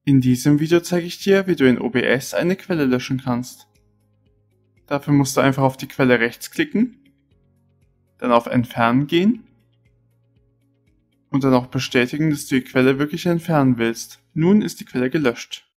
In diesem Video zeige ich dir, wie du in OBS eine Quelle löschen kannst. Dafür musst du einfach auf die Quelle rechts klicken, dann auf Entfernen gehen und dann auch bestätigen, dass du die Quelle wirklich entfernen willst. Nun ist die Quelle gelöscht.